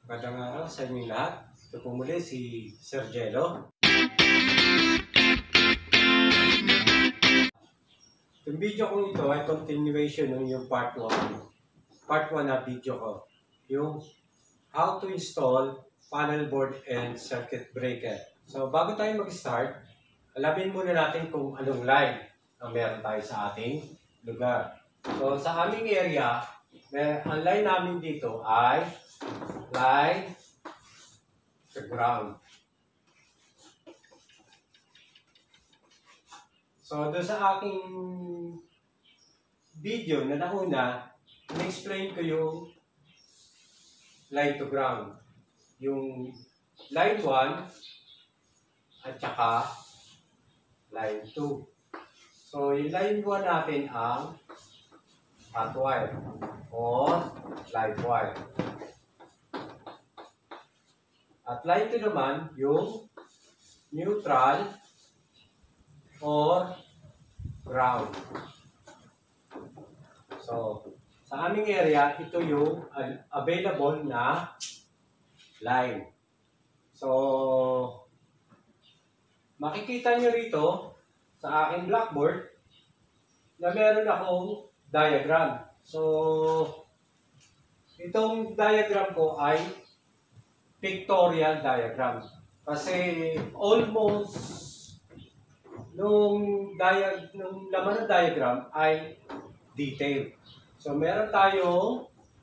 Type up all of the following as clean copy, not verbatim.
Magandang araw sa inyong lahat. Ito po muli si Sir Jello. Yung video kong ito ay continuation ng yung part 1. Part 1 na video ko. Yung how to install panel board and circuit breaker. So bago tayo mag-start, alamin muna natin kung anong line ang meron tayo sa ating lugar. So sa aming area, ang line namin dito ay line to ground. So, doon sa aking video na nauna, in-explain ko yung line to ground. Yung line 1 at saka line 2. So, yung line 1 natin ang hot wire or live wire. At line 2 naman yung neutral or ground. So, sa aming area, ito yung available na line. So, makikita nyo rito sa aking blackboard na meron akong diagram. So, itong diagram ko ay pictorial diagram. Kasi almost nung laman ng diagram ay detail. So meron tayong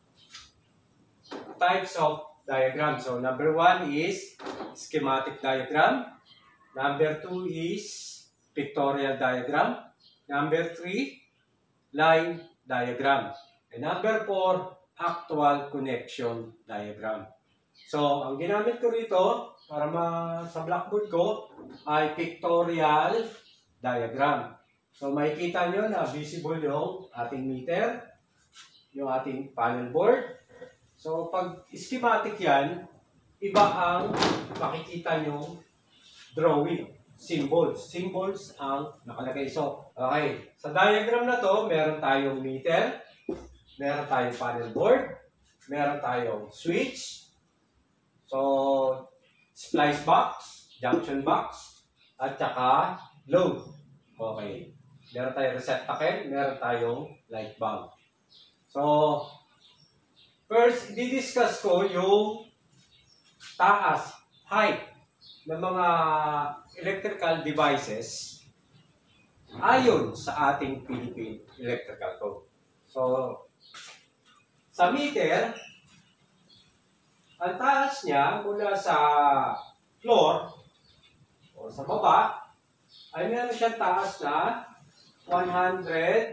types of diagram. So number 1 is schematic diagram. Number 2 is pictorial diagram. Number 3, line diagram. And number 4, actual connection diagram. So, ang ginamit ko rito para sa blackboard ko ay pictorial diagram. So, makikita nyo na visible yung ating meter, yung ating panel board. So, pag schematic yan, iba ang makikita nyo drawing, symbols. Symbols ang nakalagay. So, okay. Sa diagram na to, meron tayong meter, meron tayong panel board, meron tayong switch, so, splice box, junction box, at saka load. Okay. Meron tayong receptacle, meron tayong light bulb. So, first, i-discuss ko yung taas, height ng mga electrical devices ayon sa ating Philippine Electrical Code. So, sa meter, ang taas niya mula sa floor o sa baba ay meron siyang taas na 160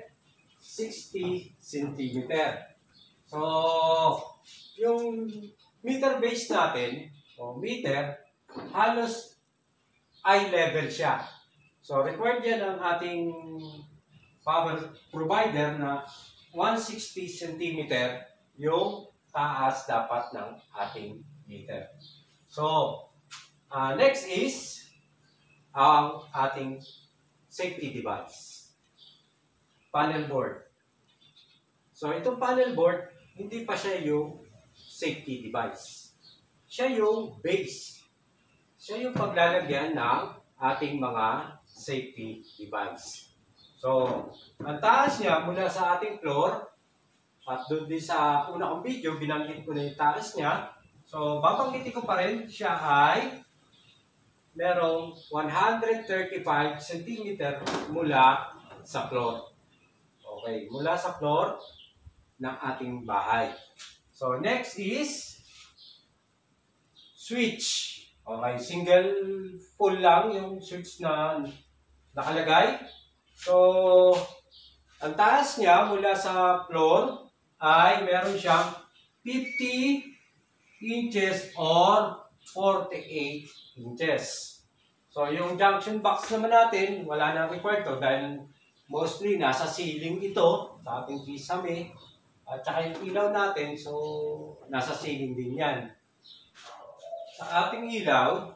cm. So, yung meter base natin o meter, halos eye level siya. So, required yan ang ating power provider na 160 cm yung taas dapat ng ating meter. So, next is ang ating safety device. Panel board. So, itong panel board, hindi pa siya yung safety device. Siya yung base. Siya yung paglalagyan ng ating mga safety device. So, ang taas niya mula sa ating floor, at doon din sa una kong video, binanggit ko na yung taas niya. So, babanggitin ko pa rin, siya ay merong 135 cm mula sa floor. Okay, mula sa floor ng ating bahay. So, next is switch. Okay, single pole lang yung switch na nakalagay. So, ang taas niya mula sa floor ay meron siyang 50 inches or 48 inches. So, yung junction box naman natin, wala nang required to dahil mostly nasa ceiling ito sa ating kisame. At saka yung ilaw natin, so nasa ceiling din yan. Sa ating ilaw,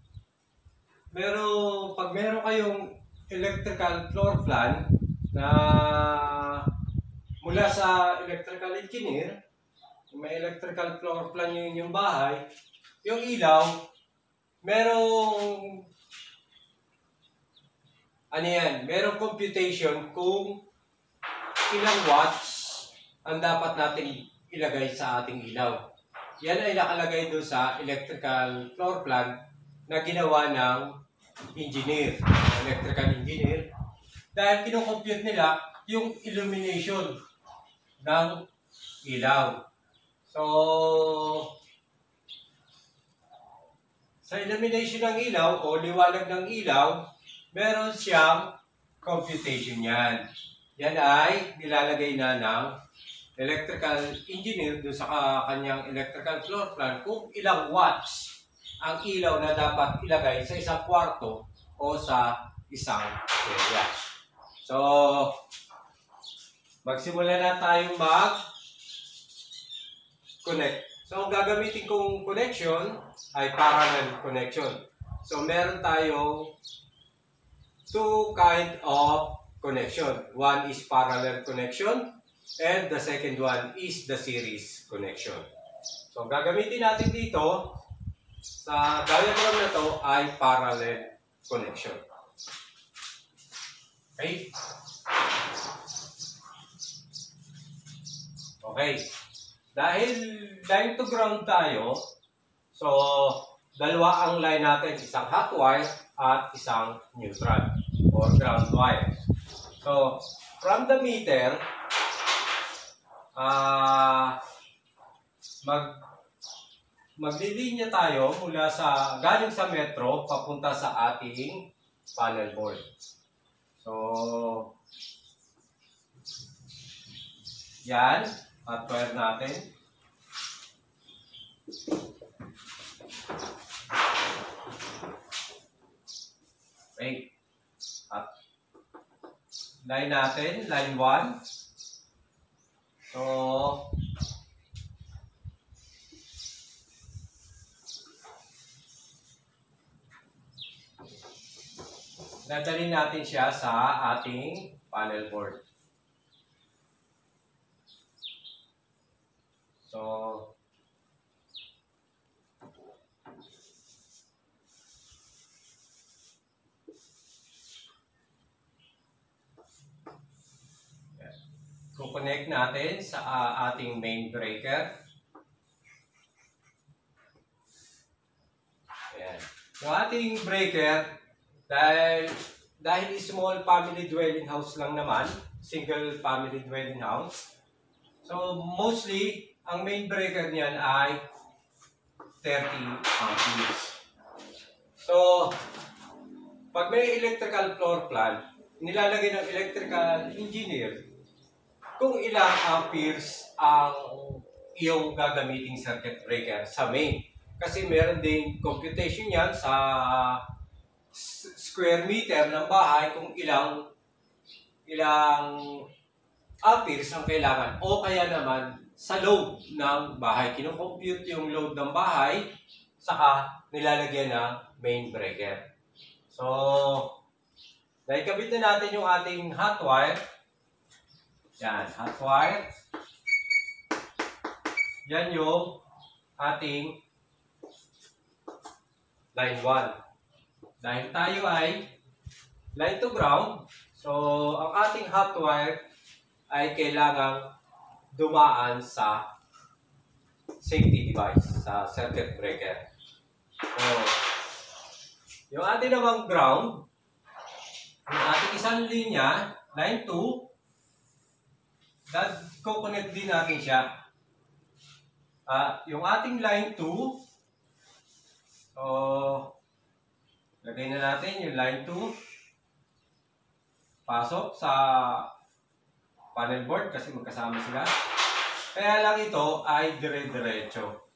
pag meron kayong electrical floor plan na mula sa electrical engineer, may electrical floor plan yung bahay, yung ilaw, merong merong computation kung ilang watts ang dapat natin ilagay sa ating ilaw. Yan ay nakalagay doon sa electrical floor plan na ginawa ng electrical engineer, dahil kinocompute nila yung illumination ng ilaw. So, sa illumination ng ilaw o liwanag ng ilaw, meron siyang computation yan. Yan ay nilalagay na ng electrical engineer doon sa kanyang electrical floor plan kung ilang watts ang ilaw na dapat ilagay sa isang kwarto o sa isang area. So, magsimula na tayong mag-connect. So, ang gagamitin kong connection ay parallel connection. So, meron tayong two kind of connection. One is parallel connection and the second one is the series connection. So, gagamitin natin dito sa diagram na to ay parallel connection. Okay? Okay. Dahil line to ground tayo, so dalawa ang line natin, isang hot wire at isang neutral or ground wire. So, from the meter, maglilinya tayo mula galing sa metro papunta sa ating panel board. So, yan, hot wire natin. Okay. At line natin, line 1. So, dadalhin natin siya sa ating panel board. So, kukonect natin sa ating main breaker. Ayan. Yung ating breaker, dahil small family dwelling house lang naman, single family dwelling house, so mostly, ang main breaker niyan ay 30 amperes. So, pag may electrical floor plan, nilalagay ng electrical engineer kung ilang amperes ang iyong gagamiting circuit breaker sa main. Kasi meron din computation yan sa square meter ng bahay kung ilang amperes ang kailangan. O kaya naman sa load ng bahay. Kino-compute yung load ng bahay, saka nilalagyan ng main breaker. So, naikabit na natin yung ating hot wire. Yan, hot wire. Yan yung ating line 1. Dahil tayo ay line to ground, so ang ating hot wire ay kailangang dumaan sa safety device, sa circuit breaker. So, yung ating namang ground, yung ating isang linya, line 2, kukonect din natin siya. Yung ating line 2, so, lagay na natin yung line 2, pasok sa panel board kasi magkasama sila. Kaya lang ito ay dire-diretso.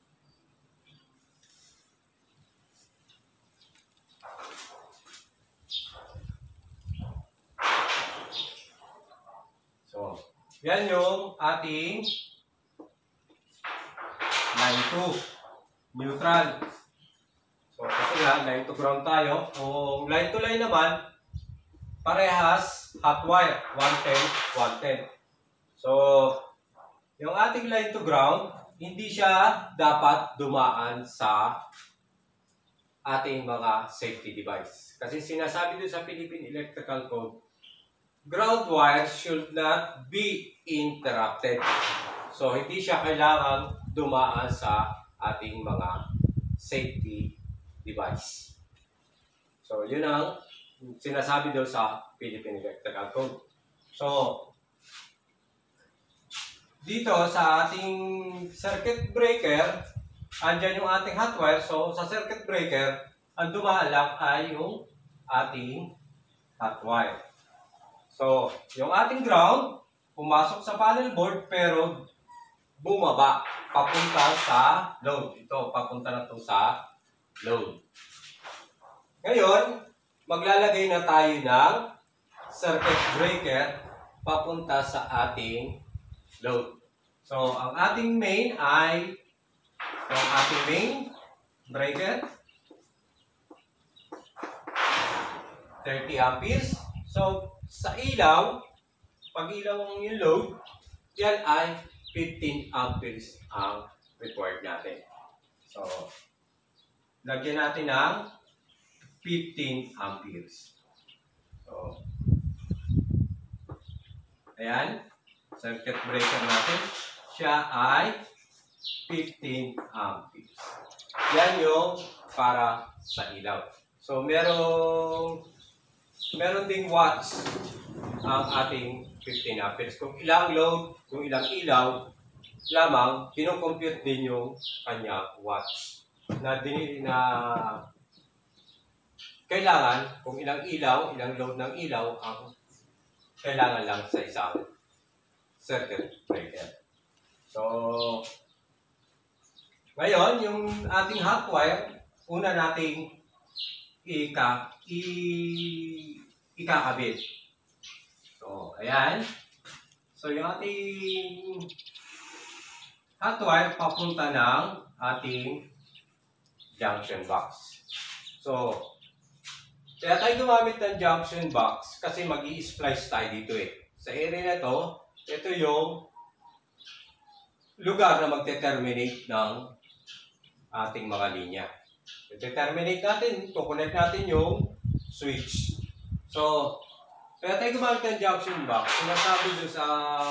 So, yan yung ating line 2, neutral. So, kasi nga, line to ground tayo. Kung line to line naman, parehas hot wire, 110, 110. So, yung ating line to ground, hindi siya dapat dumaan sa ating mga safety device. Kasi sinasabi doon sa Philippine Electrical Code, ground wire should not be interrupted. So, hindi siya kailangang dumaan sa ating mga safety device. So, yun ang sinasabi doon sa Philippine Electrical Code. So, dito sa ating circuit breaker, andyan yung ating hot wire. So, sa circuit breaker, ang dumaan lang ay yung ating hot wire. So, yung ating ground, pumasok sa panel board pero bumaba, papunta sa load. Ito, papunta na ito sa load. Ngayon, maglalagay na tayo ng circuit breaker papunta sa ating load. So, ang ating main ay yung ating main breaker, 30 amperes. So, sa ilaw, pag ilaw ang yung load, yan ay 15 amperes ang required natin. So, lagyan natin ng 15 amperes. So, ayan, circuit breaker natin, siya ay 15 amperes. Yan yung para sa ilaw. So, meron ding watts ang ating 15 amperes. Kung ilang load, kung ilang ilaw, lamang, kinocompute din yung kanya watts. Na kailangan, kung ilang ilaw, ilang load ng ilaw, ang kailangan lang sa isang circuit breaker. So, ngayon, yung ating hot wire, una nating ikakabit. So, ayan. So, yung ating hot wire papunta ng ating junction box. So, kaya tayo gumamit ng junction box kasi mag-i-splice tayo dito eh. Sa area na to, ito yung lugar na magte-terminate ng ating mga linya. I-terminate natin, kukonect natin yung switch. So, kaya tayo gumamit ng junction box. Sinasabi doon sa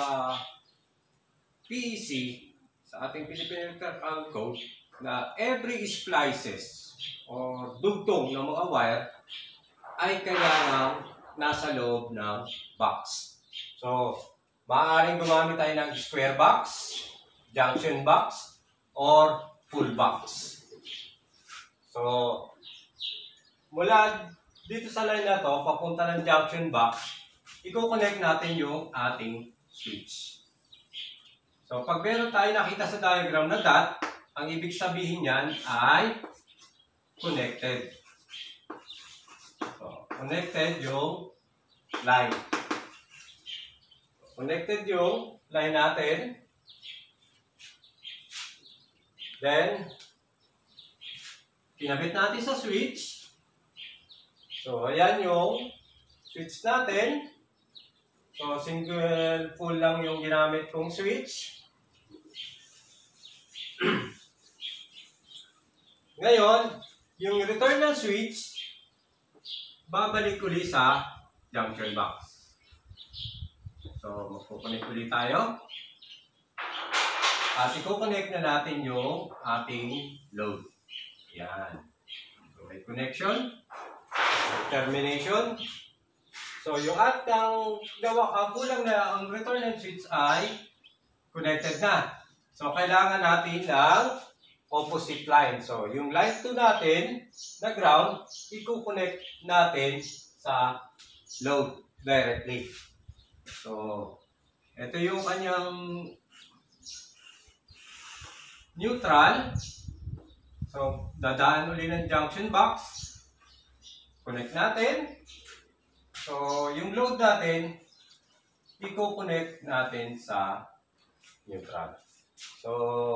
PEC, sa ating Philippine Electrical Code, na every splices or dugtong ng mga wire ay kailangan nasa loob ng box. So, maaaring gumamit tayo ng square box, junction box, or full box. So, mula dito sa line na to, papunta ng junction box, i-connect natin yung ating switch. So, pag meron tayo nakita sa diagram na dot, ang ibig sabihin niyan ay connected. So, connected yung line. Connected yung line natin. Then, kinabit natin sa switch. So, ayan yung switch natin. So, single full lang yung ginamit kong switch. Ngayon, yung return ng switch, babalik ulit sa junction box. So, magkukonect ulit tayo. At i-connect na natin yung ating load. Yan. So, may connection. Termination. So, yung kulang na ang return ng switch ay connected na. So, kailangan natin ng opposite line. So, yung line 2 natin na ground, i-connect natin sa load directly. So, ito yung kanyang neutral. So, dadaan ulit ng junction box. Connect natin. So, yung load natin, i-connect natin sa neutral. So,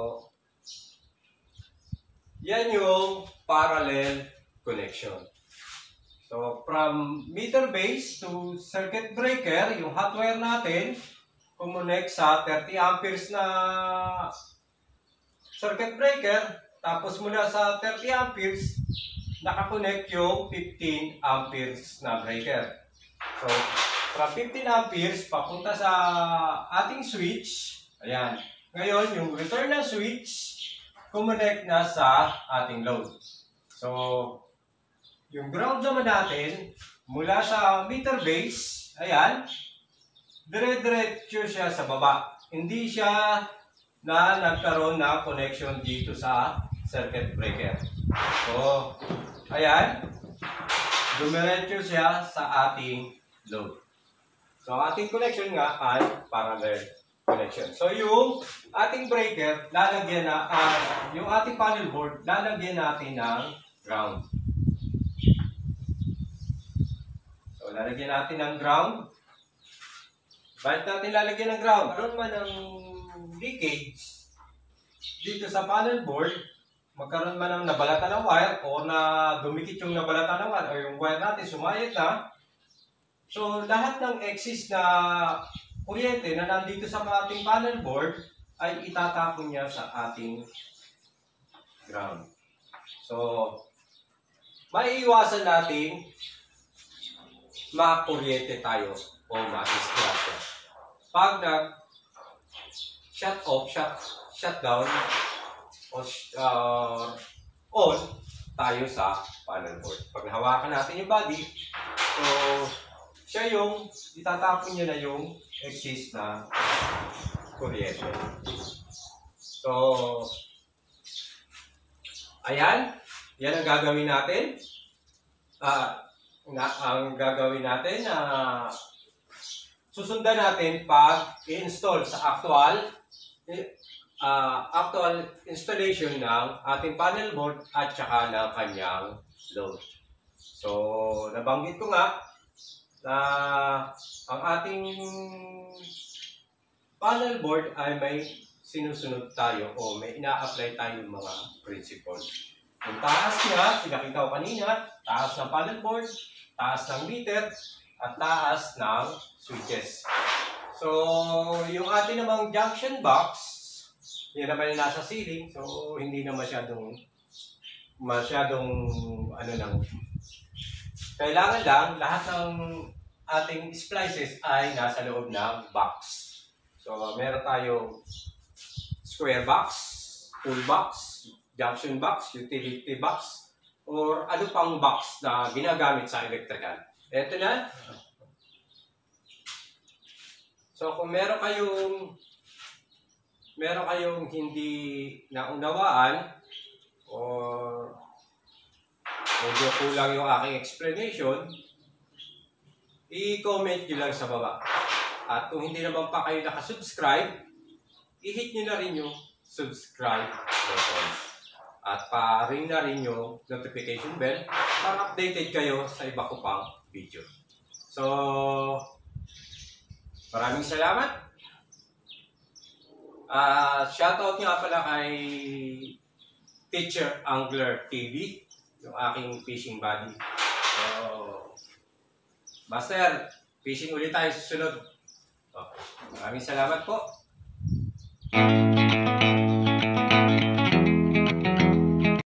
yan yung parallel connection. So, from meter base to circuit breaker, yung hot wire natin, kumonect sa 30 amperes na circuit breaker. Tapos mula sa 30 amperes, nakakonect yung 15 amperes na breaker. So, from 15 amperes, papunta sa ating switch. Ayan. Ngayon, yung return ng switch, kumonect na sa ating load. So, yung ground naman natin, mula sa meter base, ayan, dire-diretso siya sa baba. Hindi siya na nagkaroon ng connection dito sa circuit breaker. So, ayan, dumiretso siya sa ating load. So, ating connection nga ay parallel connection. So, yung ating breaker, lalagyan na, yung ating panel board, lalagyan natin ng ground. So, lalagyan natin ng ground. Bakit natin lalagyan ng ground? Karoon man ng leakage dito sa panel board, magkaroon man ng nabalatan ng wire o na dumikit yung nabalatan ng wire o yung wire natin sumayat na. So, lahat ng excess na kuryente na nandito sa ating panel board ay itatapon niya sa ating ground. So, maiiwasan natin makuryente tayo o ma-distraction. Pag nag-shut off, shut down, o on tayo sa panel board. Pag nahawakan natin yung body, so, siya yung itatapon niya na yung excess na kuryente. So, ayan. Yan ang gagawin natin. Ang gagawin natin, susundan natin pag i-install sa actual installation ng ating panel board at saka ng kanyang load. So, nabanggit ko nga na ang ating panel board ay may sinusunod tayo o may ina-apply tayong mga principles. Yung taas niya, pinakita ko kanina, taas ng panel board, taas ng meter, at taas ng switches. So, yung ating namang junction box, yan naman yung nasa ceiling, so hindi na masyadong ano lang. Kailangan lang, lahat ng ating splices ay nasa loob ng box. So, meron tayong square box, full box, junction box, utility box, or ano pang box na ginagamit sa electrical. Ito na. So, kung meron kayong hindi naunawaan or medyo kulang yung aking explanation, i-comment nyo lang sa baba. At kung hindi naman pa kayo nakasubscribe, i-hit nyo na rin yung subscribe button. At pa-ring na rin yung notification bell para updated kayo sa iba ko pang video. So, maraming salamat. Shoutout nga pala kay Teacher Angler TV, yung aking fishing buddy. So, Master, fishing ulit tayo sa susunod. Okay. Maraming salamat po.